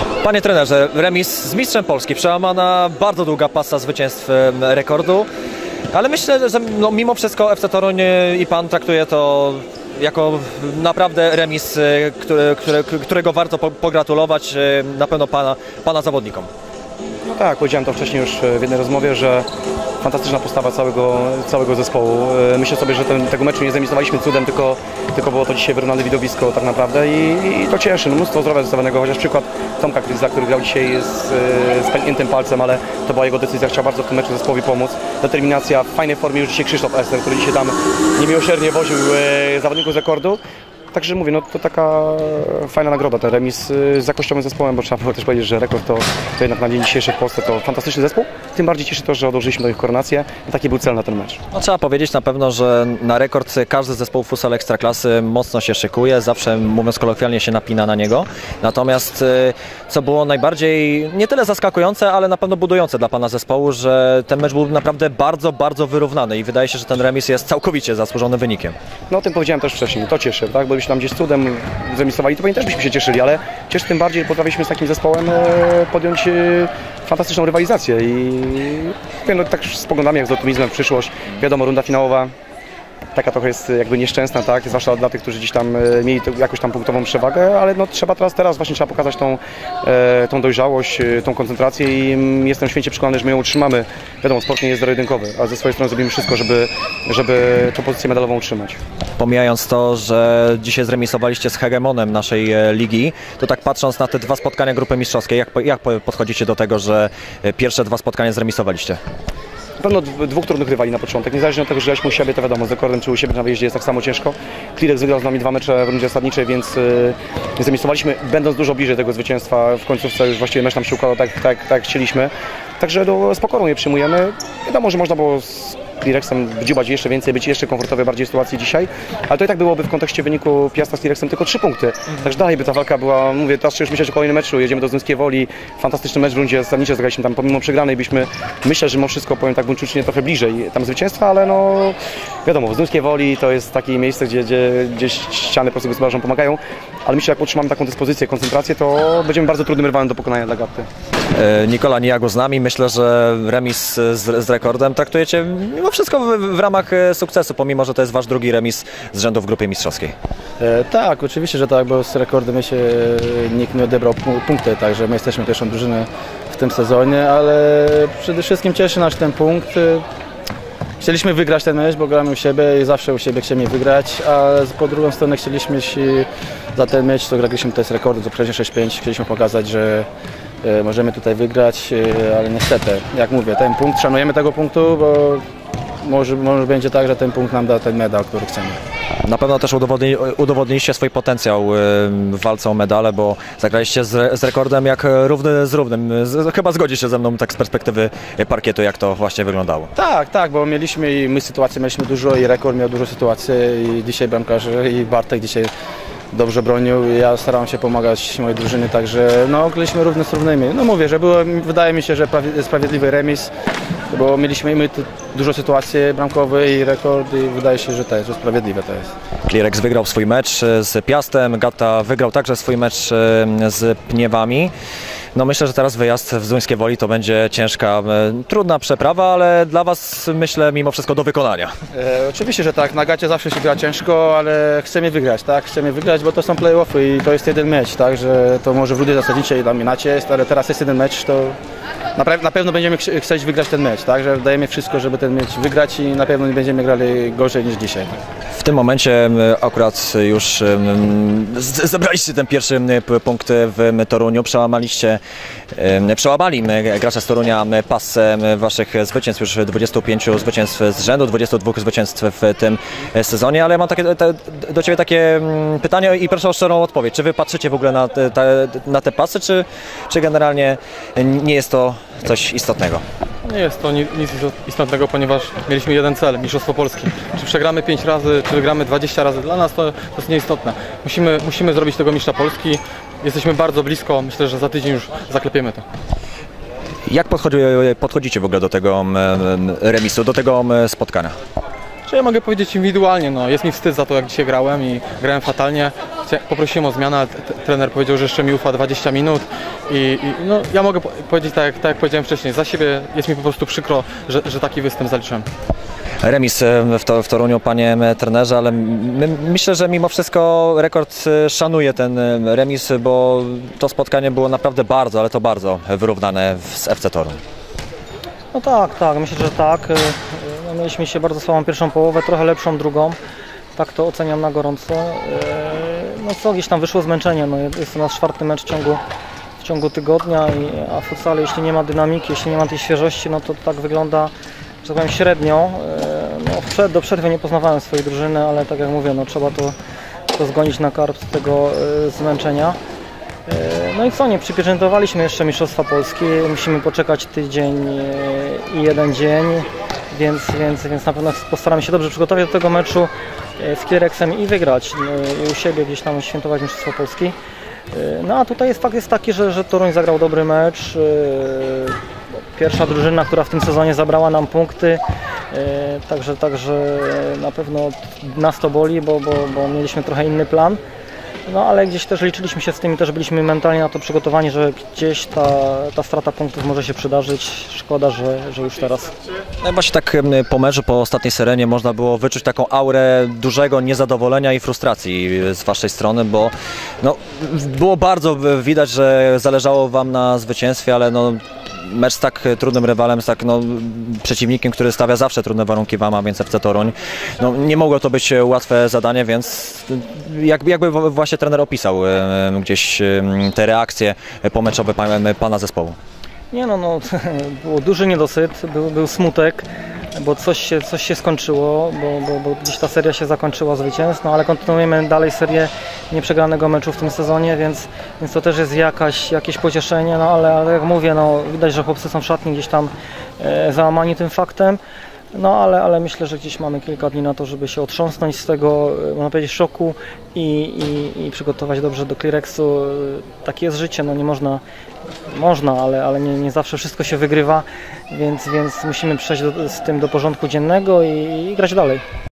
Panie trenerze, remis z mistrzem Polski, przełamana bardzo długa pasa zwycięstw rekordu, ale myślę, że mimo wszystko FC Toruń i pan traktuje to jako naprawdę remis, którego warto pogratulować na pewno pana zawodnikom. No tak, powiedziałem to wcześniej już w jednej rozmowie, że fantastyczna postawa całego zespołu. Myślę sobie, że tego meczu nie zremisowaliśmy cudem, tylko było to dzisiaj wyrównane widowisko tak naprawdę i to cieszy. No, mnóstwo zdrowia zostawionego, chociaż przykład Tomka Kryza, który grał dzisiaj z pękniętym palcem, ale to była jego decyzja, chciał bardzo w tym meczu zespołowi pomóc. Determinacja, w fajnej formie już dzisiaj Krzysztof Ester, który dzisiaj tam niemiłosiernie woził zawodników z rekordu. Także mówię, no to taka fajna nagroda, ten remis z jakościowym zespołem, bo trzeba było też powiedzieć, że rekord to jednak na dzień dzisiejszy w Polsce to fantastyczny zespół. Tym bardziej cieszy to, że odłożyliśmy do ich koronację i taki był cel na ten mecz. No, trzeba powiedzieć na pewno, że na rekord każdy zespół futsal Ekstraklasy mocno się szykuje, zawsze, mówiąc kolokwialnie, się napina na niego. Natomiast co było najbardziej, nie tyle zaskakujące, ale na pewno budujące dla pana zespołu, że ten mecz był naprawdę bardzo, bardzo wyrównany i wydaje się, że ten remis jest całkowicie zasłużonym wynikiem. No o tym powiedziałem też wcześniej, to cieszy, tak? Bo tam gdzieś cudem zremisowali, to pewnie też byśmy się cieszyli, ale cieszy tym bardziej, że potrafiliśmy z takim zespołem podjąć fantastyczną rywalizację i no, tak spoglądamy jak z optymizmem w przyszłość. Wiadomo, runda finałowa taka trochę jest jakby nieszczęsna, tak? Zwłaszcza dla tych, którzy gdzieś tam mieli jakąś tam punktową przewagę, ale no teraz właśnie trzeba pokazać tą dojrzałość, tą koncentrację i jestem święcie przekonany, że my ją utrzymamy. Wiadomo, sport nie jest zero-jedynkowy, a ze swojej strony zrobimy wszystko, żeby tę pozycję medalową utrzymać. Pomijając to, że dzisiaj zremisowaliście z hegemonem naszej ligi, to tak patrząc na te dwa spotkania grupy mistrzowskiej, jak podchodzicie do tego, że pierwsze dwa spotkania zremisowaliście? Na pewno dwóch trudnych rywali na początek, niezależnie od tego, że graliśmy u siebie, to wiadomo, z rekordem czy u siebie na wyjeździe jest tak samo ciężko. Klirex wygrał z nami 2 mecze w rundzie zasadniczej, więc zremisowaliśmy, będąc dużo bliżej tego zwycięstwa w końcówce, już właściwie mecz nam się układał tak jak chcieliśmy. Także z pokorą je przyjmujemy. Wiadomo, że można było z Klirexem dziubać jeszcze więcej, być jeszcze komfortowej bardziej sytuacji dzisiaj, ale to i tak byłoby w kontekście wyniku Piasta z Klirexem tylko 3 punkty. Także dalej by ta walka była, mówię, teraz już myśleć o kolejnym meczu, jedziemy do Zduńskiej Woli, fantastyczny mecz w rundzie zasadniczej, zagraliśmy tam pomimo przegranej, byśmy, myślę, że mimo wszystko, powiem tak buńczucznie, trochę bliżej tam zwycięstwa, ale no wiadomo, w Zduńskiej Woli to jest takie miejsce, gdzie ściany po prostu gospodarzom pomagają, ale myślę, że jak utrzymamy taką dyspozycję, koncentrację, to będziemy bardzo trudnym rywalem do pokonania dla Gatty. Nikola Nijago z nami, myślę, że remis z rekordem traktujecie mimo wszystko w ramach sukcesu, pomimo że to jest wasz drugi remis z rzędu w grupie mistrzowskiej. Tak, oczywiście, że tak, bo z rekordem się nikt nie odebrał punkty, także my jesteśmy pierwszą drużyną w tym sezonie, ale przede wszystkim cieszy nas ten punkt. Chcieliśmy wygrać ten mecz, bo gramy u siebie i zawsze u siebie chcemy wygrać, a po drugą stronę chcieliśmy się za ten mecz, co graliśmy, to jest rekord, to przecież 6-5, chcieliśmy pokazać, że możemy tutaj wygrać, ale niestety, jak mówię, ten punkt, szanujemy tego punktu, bo może będzie tak, że ten punkt nam da ten medal, który chcemy. Na pewno też udowodniliście swój potencjał w walce o medale, bo zagraliście z rekordem jak równy z równym. Chyba zgodzi się ze mną tak z perspektywy parkietu, jak to właśnie wyglądało. Tak, bo mieliśmy sytuacje, mieliśmy dużo i rekord miał dużo sytuacji i dzisiaj bramkarze i Bartek dzisiaj dobrze bronił i ja starałem się pomagać mojej drużynie, także no graliśmy równy z równymi. No mówię, że było, wydaje mi się, że sprawiedliwy remis, bo mieliśmy dużo sytuacji bramkowych i rekord i wydaje się, że to sprawiedliwe to jest. Klirex wygrał swój mecz z Piastem, Gata wygrał także swój mecz z Pniewami. No myślę, że teraz wyjazd w Zduńskie Woli to będzie ciężka, trudna przeprawa, ale dla was myślę mimo wszystko do wykonania. Oczywiście, że tak, na Gacie zawsze się gra ciężko, ale chcemy wygrać, tak? Chcemy wygrać, bo to są play-offy i to jest jeden mecz, tak? Że to może w rundzie zasadniczej dla mnie inaczej jest, ale teraz jest jeden mecz, to na pewno będziemy chcieć wygrać ten mecz, tak? Że dajemy wszystko, żeby ten mecz wygrać i na pewno nie będziemy grali gorzej niż dzisiaj. W tym momencie akurat już zebraliście ten pierwszy punkt w Toruniu, przełamali gracze z Torunia pasę waszych zwycięstw, już 25 zwycięstw z rzędu, 22 zwycięstw w tym sezonie, ale ja mam do ciebie takie pytanie i proszę o szczerą odpowiedź. Czy wy patrzycie w ogóle na te pasy, czy generalnie nie jest to coś istotnego? Nie jest to nic istotnego, ponieważ mieliśmy jeden cel, Mistrzostwo Polski. Czy przegramy 5 razy, czy wygramy 20 razy, dla nas to jest nieistotne. Musimy zrobić tego mistrza Polski. Jesteśmy bardzo blisko, myślę, że za tydzień już zaklepiemy to. Jak podchodzicie w ogóle do tego remisu, do tego spotkania? Czy ja mogę powiedzieć indywidualnie, no, jest mi wstyd za to, jak dzisiaj grałem i grałem fatalnie. poprosiłem o zmianę, ale trener powiedział, że jeszcze mi ufa 20 minut i no, ja mogę powiedzieć tak jak powiedziałem wcześniej, za siebie jest mi po prostu przykro, że taki występ zaliczyłem. Remis w Toruniu, panie trenerze, ale myślę, że mimo wszystko rekord szanuje ten remis, bo to spotkanie było naprawdę bardzo, ale to bardzo wyrównane z FC Toruń. No tak, myślę, że tak. No, mieliśmy się bardzo słabą pierwszą połowę, trochę lepszą drugą. Tak to oceniam na gorąco. No co, gdzieś tam wyszło zmęczenie. No, jest to nasz 4. mecz w ciągu tygodnia, a w futsalu, jeśli nie ma dynamiki, jeśli nie ma tej świeżości, no to tak wygląda, że tak powiem, średnio. No, do przerwy nie poznawałem swojej drużyny, ale tak jak mówię, no, trzeba to zgonić na karb z tego zmęczenia. No i co, nie przypieczętowaliśmy jeszcze Mistrzostwa Polski, musimy poczekać tydzień i 1 dzień, więc na pewno postaramy się dobrze przygotować do tego meczu z Klireksem i wygrać i u siebie gdzieś tam świętować Mistrzostwo Polski. No a tutaj fakt jest taki, że Toruń zagrał dobry mecz, pierwsza drużyna, która w tym sezonie zabrała nam punkty, także na pewno nas to boli, bo mieliśmy trochę inny plan. No ale gdzieś też liczyliśmy się z tym i też byliśmy mentalnie na to przygotowani, że gdzieś ta strata punktów może się przydarzyć. Szkoda, że już teraz. No i właśnie tak po meczu, po ostatniej syrenie można było wyczuć taką aurę dużego niezadowolenia i frustracji z waszej strony, bo no, było bardzo widać, że zależało wam na zwycięstwie, ale no, mecz z tak trudnym rywalem, z tak przeciwnikiem, który stawia zawsze trudne warunki wam, a więc FC Toruń. No, nie mogło to być łatwe zadanie, więc jakby właśnie trener opisał gdzieś te reakcje pomeczowe pana zespołu? Nie no, było duży niedosyt, był smutek, bo coś się skończyło, bo gdzieś ta seria się zakończyła zwycięstwem, no ale kontynuujemy dalej serię nieprzegranego meczu w tym sezonie, więc to też jest jakieś pocieszenie, no ale jak mówię, no widać, że chłopcy są w szatni gdzieś tam załamani tym faktem, no ale myślę, że gdzieś mamy kilka dni na to, żeby się otrząsnąć z tego, można powiedzieć, szoku i przygotować dobrze do Klireksu. Takie jest życie, no nie można, ale nie zawsze wszystko się wygrywa, więc musimy przejść z tym do porządku dziennego i grać dalej.